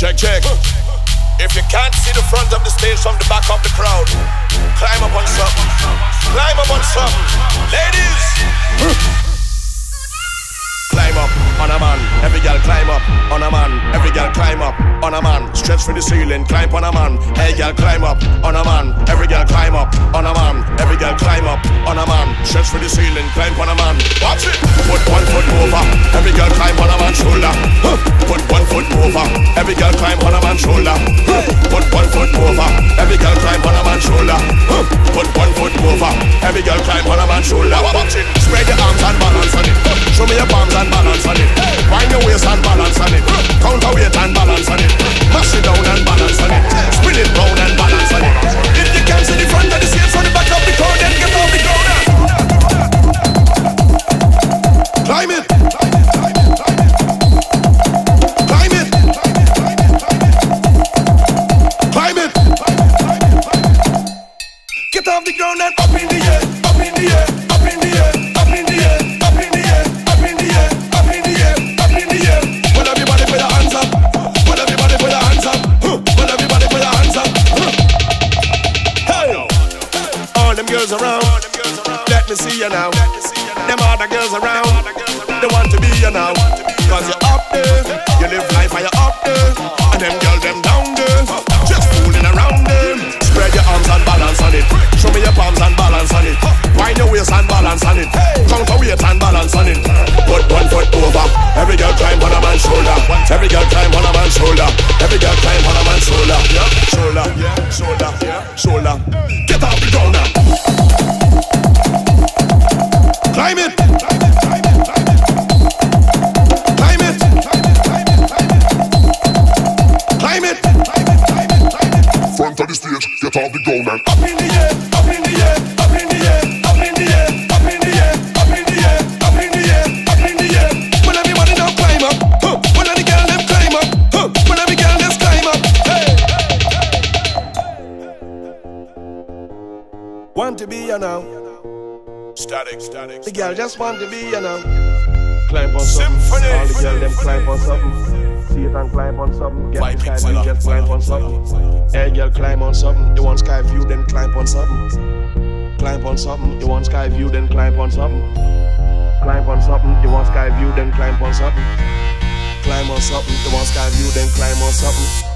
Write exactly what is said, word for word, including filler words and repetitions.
Check, check. If you can't see the front of the stage from the back of the crowd, climb up on something. Climb up on something. Ladies! Climb up on a man, every girl climb up on a man, every girl climb up on a man, stretch for the ceiling, climb on a man, hey girl climb up on a man, every girl climb up on a man, every girl climb up on a man, stretch for the ceiling, climb on a man. Watch it! Put one foot over, every girl climb on a man's shoulder. Huh. Put one foot over, every girl climb on a man's shoulder. Huh. Put one foot over, every girl climb on a man's shoulder. Huh. Put one foot over, every girl climb on a man's shoulder. Watch it! Spread your arms and balance on it. Show me your palms and balance on it. Wind your waist and balance on it. Counterweight and balance on it. Mash it down and balance on it. Spin it round and balance on it. If you can't see the front of the stage from the back of the crowd, then get off the ground now. Climb it. Climb it. Climb it. Get off the ground and up in the air. Up in the air. Up in the air. Up in the air. Up in the air. Up in the air. Up in the air. Up in the air. Well, everybody put your hands up. Well, everybody put your hands up. Well, everybody put your hands up. Hey! All them girls around, let me see you now. Them other girls around, they want to be you now. Cause you're up there, you live life and you're up there. And them girls, them down there, just fooling around them. Spread your arms and balance on it. Show me your palms and balance on it. Wind your waist and balance on it. Counterweight and balance on it. Put one foot over. Every girl climb on a man's shoulder. Every girl climb on a man's shoulder. Every girl climb on a man's shoulder. Shoulder, shoulder, shoulder. Get off the ground now. Climb it. Climb it. Climb it. Front of the stage, get off the ground and up in the air, up in the air, up in the air, up in the air, up in the air, up in the air, up in the air, up in the air. When everybody now climb up, huh. When every girl them climb up, huh. When every girl them climb up, hey. Want to be you now. Static, static. The girl just want to be you know. Climb on something. Symphony. All the girl them climb on something. See it and climb on something. Get White beside pixel me, up. just climb on something. Hey girl, climb on something. You want sky view, then climb on something. Climb on something. You want sky view, then climb on something. Climb on something. You want sky view, then climb on something. Climb on something. You want sky view, then climb on something.